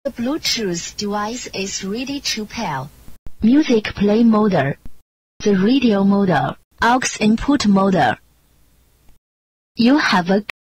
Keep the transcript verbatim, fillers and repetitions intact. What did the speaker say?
The Bluetooth device is ready to pair. Music play mode. The radio mode. Aux input mode. You have a